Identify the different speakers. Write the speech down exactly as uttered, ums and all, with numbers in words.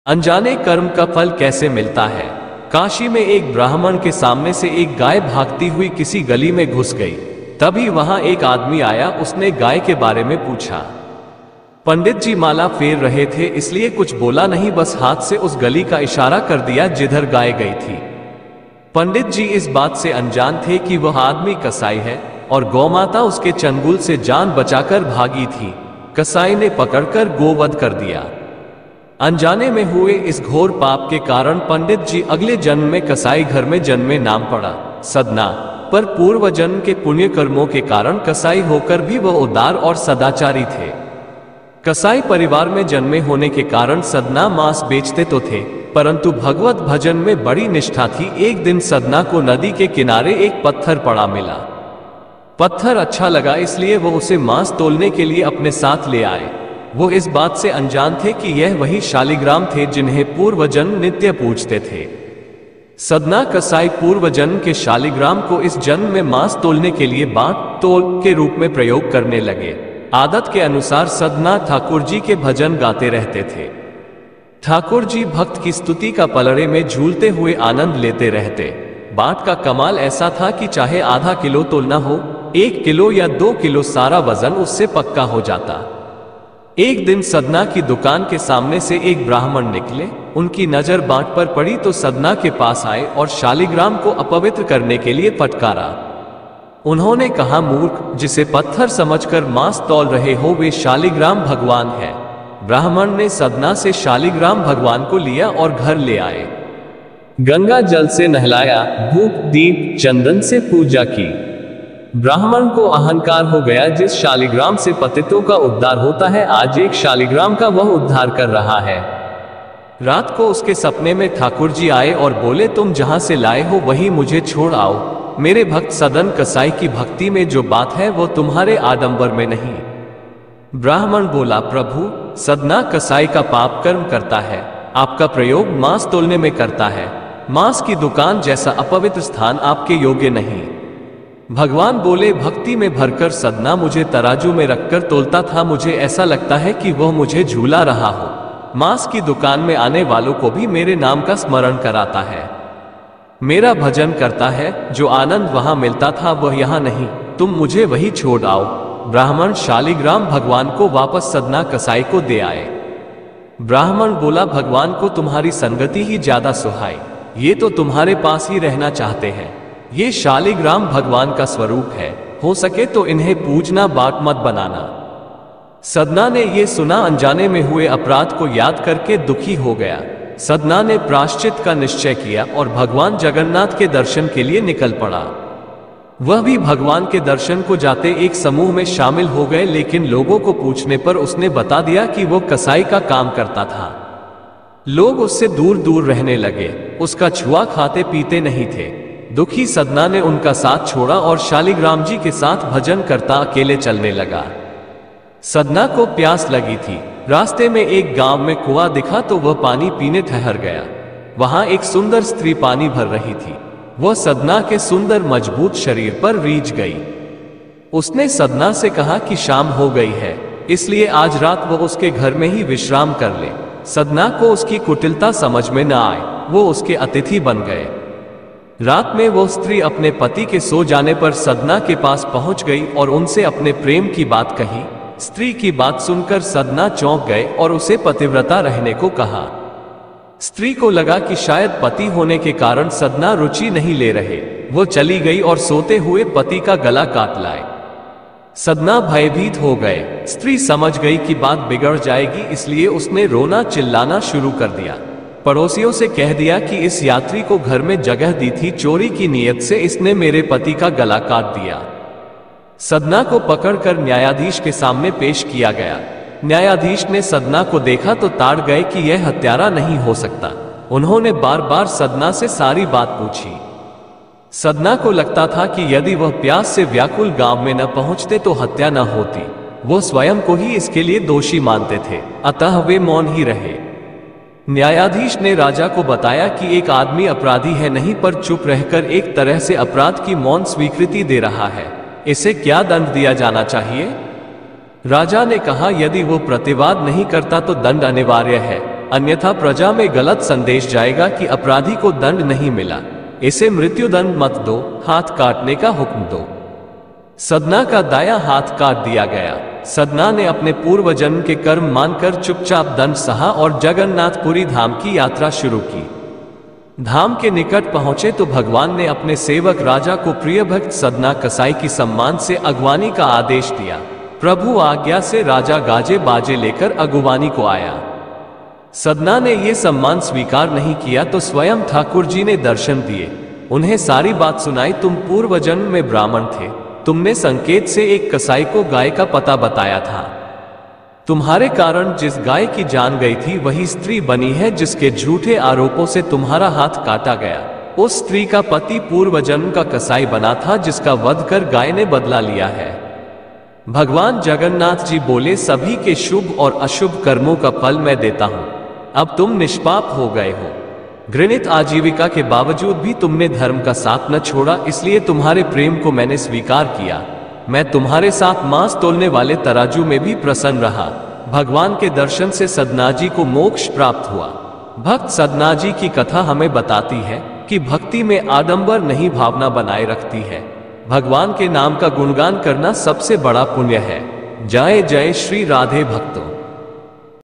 Speaker 1: अनजाने कर्म का फल कैसे मिलता है। काशी में एक ब्राह्मण के सामने से एक गाय भागती हुई किसी गली में घुस गई। तभी वहां एक आदमी आया, उसने गाय के बारे में पूछा। पंडित जी माला फेर रहे थे, इसलिए कुछ बोला नहीं, बस हाथ से उस गली का इशारा कर दिया जिधर गाय गई थी। पंडित जी इस बात से अनजान थे कि वह आदमी कसाई है और गौमाता उसके चंगुल से जान बचाकर भागी थी। कसाई ने पकड़कर गोवध कर दिया। अनजाने में हुए इस घोर पाप के कारण पंडित जी अगले जन्म में कसाई घर में जन्मे, नाम पड़ा सदना। पर पूर्व जन्म के पुण्य कर्मों के कारण कसाई होकर भी वह उदार और सदाचारी थे। कसाई परिवार में जन्मे होने के कारण सदना मांस बेचते तो थे, परंतु भगवत भजन में बड़ी निष्ठा थी। एक दिन सदना को नदी के किनारे एक पत्थर पड़ा मिला। पत्थर अच्छा लगा, इसलिए वो उसे मांस तोलने के लिए अपने साथ ले आए। वो इस बात से अनजान थे कि यह वही शालिग्राम थे जिन्हें पूर्वजन्म नित्य पूजते थे। सदना कसाई पूर्वजन्म के शालिग्राम को इस जन्म में मांस तोलने के लिए बाट तोल के रूप में प्रयोग करने लगे। आदत के अनुसार सदना ठाकुर जी के भजन गाते रहते थे। ठाकुर जी भक्त की स्तुति का पलड़े में झूलते हुए आनंद लेते रहते। बाट का कमाल ऐसा था कि चाहे आधा किलो तोलना हो, एक किलो या दो किलो, सारा वजन उससे पक्का हो जाता। एक दिन सदना की दुकान के सामने से एक ब्राह्मण निकले। उनकी नजर बाट पर पड़ी तो सदना के पास आए और शालिग्राम को अपवित्र करने के लिए फटकारा। उन्होंने कहा, मूर्ख, जिसे पत्थर समझकर मांस तौल रहे हो वे शालिग्राम भगवान है। ब्राह्मण ने सदना से शालिग्राम भगवान को लिया और घर ले आए। गंगा जल से नहलाया, धूप दीप चंदन से पूजा की। ब्राह्मण को अहंकार हो गया, जिस शालिग्राम से पतितों का उद्धार होता है, आज एक शालिग्राम का वह उद्धार कर रहा है। रात को उसके सपने में ठाकुर जी आए और बोले, तुम जहां से लाए हो वहीं मुझे छोड़ आओ। मेरे भक्त सदन कसाई की भक्ति में जो बात है वो तुम्हारे आडंबर में नहीं। ब्राह्मण बोला, प्रभु, सदना कसाई का पाप कर्म करता है, आपका प्रयोग मांस तोलने में करता है। मांस की दुकान जैसा अपवित्र स्थान आपके योग्य नहीं। भगवान बोले, भक्ति में भरकर सदना मुझे तराजू में रखकर तोलता था। मुझे ऐसा लगता है कि वह मुझे झूला रहा हो। मांस की दुकान में आने वालों को भी मेरे नाम का स्मरण कराता है, मेरा भजन करता है। जो आनंद वहां मिलता था वह यहां नहीं। तुम मुझे वही छोड़ आओ। ब्राह्मण शालिग्राम भगवान को वापस सदना कसाई को दे आए। ब्राह्मण बोला, भगवान को तुम्हारी संगति ही ज्यादा सुहाई, ये तो तुम्हारे पास ही रहना चाहते हैं। ये शालिग्राम भगवान का स्वरूप है, हो सके तो इन्हें पूजना, बाट मत बनाना। सदना ने ये सुना, अनजाने में हुए अपराध को याद करके दुखी हो गया। सदना ने प्रायश्चित का निश्चय किया और भगवान जगन्नाथ के दर्शन के लिए निकल पड़ा। वह भी भगवान के दर्शन को जाते एक समूह में शामिल हो गए, लेकिन लोगों को पूछने पर उसने बता दिया कि वो कसाई का काम करता था। लोग उससे दूर दूर रहने लगे, उसका छुआ खाते पीते नहीं थे। दुखी सदना ने उनका साथ छोड़ा और शालिग्राम जी के साथ भजन करता अकेले चलने लगा। सदना को प्यास लगी थी। रास्ते में एक गांव में कुआं दिखा तो वह पानी पीने ठहर गया। वहां एक सुंदर स्त्री पानी भर रही थी। वह सदना के सुंदर मजबूत शरीर पर रीझ गई। उसने सदना से कहा कि शाम हो गई है, इसलिए आज रात वह उसके घर में ही विश्राम कर ले। सदना को उसकी कुटिलता समझ में न आए, वो उसके अतिथि बन गए। रात में वो स्त्री अपने पति के सो जाने पर सदना के पास पहुंच गई और उनसे अपने प्रेम की बात कही। स्त्री की बात सुनकर सदना चौंक गए और उसे पतिव्रता रहने को कहा। स्त्री को लगा कि शायद पति होने के कारण सदना रुचि नहीं ले रहे। वो चली गई और सोते हुए पति का गला काट लाए। सदना भयभीत हो गए। स्त्री समझ गई कि बात बिगड़ जाएगी, इसलिए उसने रोना चिल्लाना शुरू कर दिया। पड़ोसियों से कह दिया कि इस यात्री को घर में जगह दी थी, चोरी की नीयत से इसने मेरे पति का गला काट दिया। सदना को पकड़कर न्यायाधीश के सामने पेश किया गया। न्यायाधीश ने सदना को देखा तो ताड़ गए कि यह हत्यारा नहीं हो सकता। उन्होंने बार बार सदना से सारी बात पूछी। सदना को लगता था कि यदि वह प्यास से व्याकुल गांव में न पहुंचते तो हत्या न होती। वो स्वयं को ही इसके लिए दोषी मानते थे, अतः वे मौन ही रहे। न्यायाधीश ने राजा को बताया कि एक आदमी अपराधी है नहीं, पर चुप रहकर एक तरह से अपराध की मौन स्वीकृति दे रहा है। इसे क्या दंड दिया जाना चाहिए? राजा ने कहा, यदि वो प्रतिवाद नहीं करता तो दंड अनिवार्य है। अन्यथा प्रजा में गलत संदेश जाएगा कि अपराधी को दंड नहीं मिला, इसे मृत्युदंड मत दो, हाथ काटने का हुक्म दो। सदना का दायां हाथ काट दिया गया। सदना ने अपने पूर्व जन्म के कर्म मानकर चुपचाप दंड सहा और जगन्नाथपुरी धाम की यात्रा शुरू की। धाम के निकट पहुंचे तो भगवान ने अपने सेवक राजा को प्रिय भक्त सदना कसाई की सम्मान से अगवानी का आदेश दिया। प्रभु आज्ञा से राजा गाजे बाजे लेकर अगुवानी को आया। सदना ने यह सम्मान स्वीकार नहीं किया तो स्वयं ठाकुर जी ने दर्शन दिए, उन्हें सारी बात सुनाई। तुम पूर्व जन्म में ब्राह्मण थे, तुमने संकेत से एक कसाई को गाय का पता बताया था। तुम्हारे कारण जिस गाय की जान गई थी वही स्त्री बनी है जिसके झूठे आरोपों से तुम्हारा हाथ काटा गया। उस स्त्री का पति पूर्व जन्म का कसाई बना था जिसका वध कर गाय ने बदला लिया है। भगवान जगन्नाथ जी बोले, सभी के शुभ और अशुभ कर्मों का फल मैं देता हूं। अब तुम निष्पाप हो गए हो। घृणित आजीविका के बावजूद भी तुमने धर्म का साथ न छोड़ा, इसलिए तुम्हारे प्रेम को मैंने स्वीकार किया। मैं तुम्हारे साथ मांस तोलने वाले तराजू में भी प्रसन्न रहा। भगवान के दर्शन से सदनाजी को मोक्ष प्राप्त हुआ। भक्त सदनाजी की कथा हमें बताती है कि भक्ति में आडंबर नहीं, भावना बनाए रखती है। भगवान के नाम का गुणगान करना सबसे बड़ा पुण्य है। जय जय श्री राधे भक्तों।